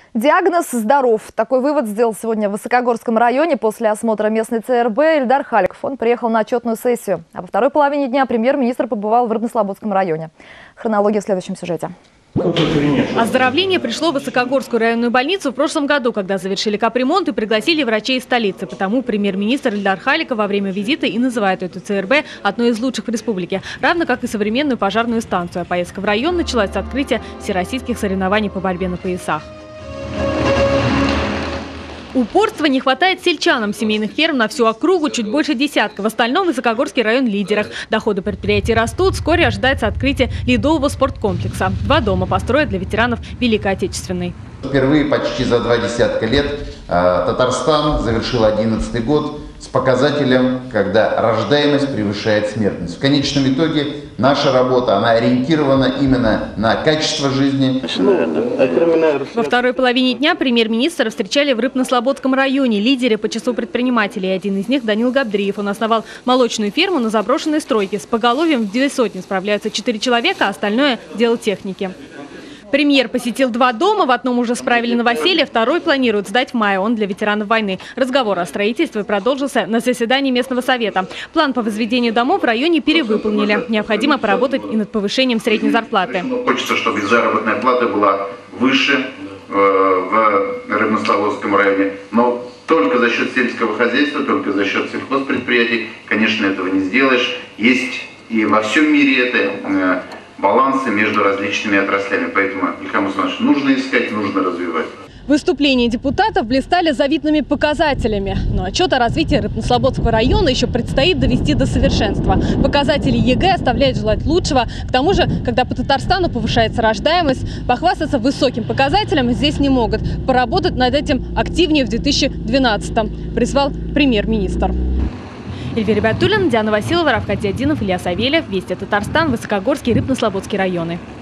Диагноз «здоров». Такой вывод сделал сегодня в Высокогорском районе после осмотра местной ЦРБ Ильдар Халиков. Он приехал на отчетную сессию. А во второй половине дня премьер-министр побывал в Рыбнослободском районе. Хронология в следующем сюжете. Оздоровление пришло в Высокогорскую районную больницу в прошлом году, когда завершили капремонт и пригласили врачей из столицы. Потому премьер-министр Ильдар Халиков во время визита и называет эту ЦРБ одной из лучших в республике, равно как и современную пожарную станцию. А поездка в район началась с открытия всероссийских соревнований по борьбе на поясах. Упорства не хватает сельчанам. Семейных ферм на всю округу чуть больше десятка. В остальном Высокогорский район в лидерах. Доходы предприятий растут. Вскоре ожидается открытие ледового спорткомплекса. 2 дома построят для ветеранов Великой Отечественной. Впервые почти за 2 десятка лет Татарстан завершил 2011 год с показателем, когда рождаемость превышает смертность. В конечном итоге наша работа, она ориентирована именно на качество жизни. Во второй половине дня премьер-министра встречали в Рыбнослободском районе лидеры по числу предпринимателей. Один из них – Данил Габдриев. Он основал молочную ферму на заброшенной стройке. С поголовьем в 200 справляются 4 человека, а остальное – дело техники. Премьер посетил 2 дома, в одном уже справили новоселье, второй планируют сдать в мае, он для ветеранов войны. Разговор о строительстве продолжился на заседании местного совета. План по возведению домов в районе перевыполнили. Необходимо поработать и над повышением средней зарплаты. Хочется, чтобы заработная плата была выше в Рыбнослободском районе, но только за счет сельского хозяйства, только за счет сельхозпредприятий, конечно, этого не сделаешь. Есть и во всем мире это балансы между различными отраслями. Поэтому, Ильхам Усманович, нужно искать, нужно развивать. Выступления депутатов блистали завидными показателями. Но отчет о развитии Рыбнослободского района еще предстоит довести до совершенства. Показатели ЕГЭ оставляют желать лучшего. К тому же, когда по Татарстану повышается рождаемость, похвастаться высоким показателем здесь не могут. Поработать над этим активнее в 2012-м, призвал премьер-министр. Эльвира Батуллина, Диана Василова, Равкат Зиадинов, Илья Савельев. Вести Татарстан, Высокогорский, Рыбнослободский районы.